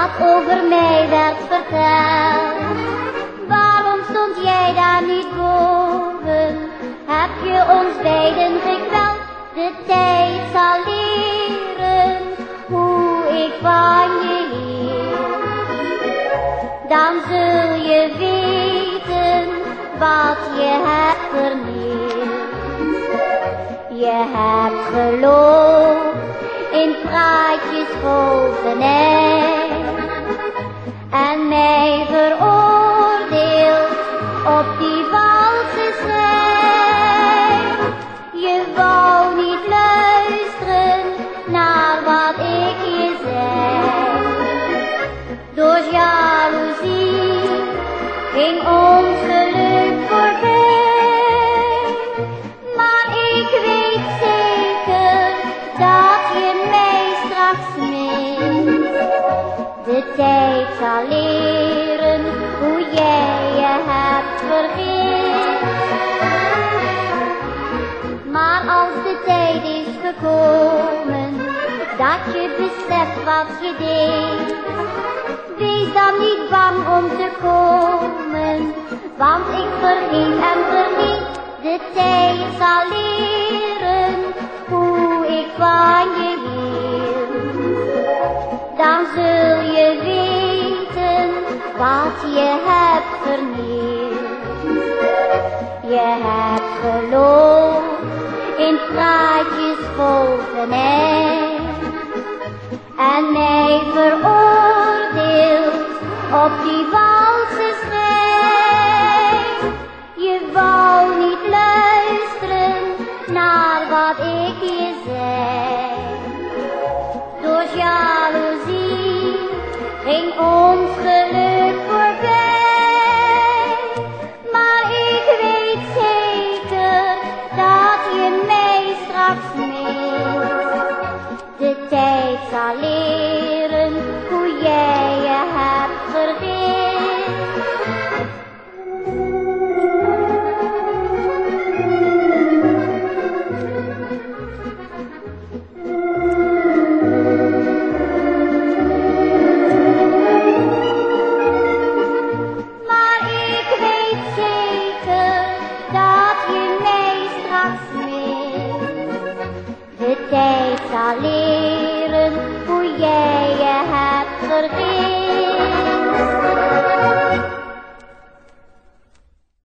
wat over mij werd verteld. Waarom stond jij daar niet boven? Heb je ons beiden gekweld? De tijd zal leren hoe ik van je hield. Dan zul je weten wat je hebt vernield. Je hebt geloofd in praatjes vol venijn en mij veroordeeld op die valse schijn. Je wou niet luisteren naar wat ik je zei. Door jaloezie ging ons geluk voorbij. Maar ik weet zeker dat je mij straks mist. De tijd zal leren hoe jij je hebt vergist. Maar als de tijd is gekomen dat je beseft wat je deed, wees dan niet bang om te komen, want ik vergeet en vergeet. De tijd zal leren hoe ik van je hield. Dan zul je weten wat je hebt vernield. Je hebt geloofd in praatjes vol venijn en mij veroordeeld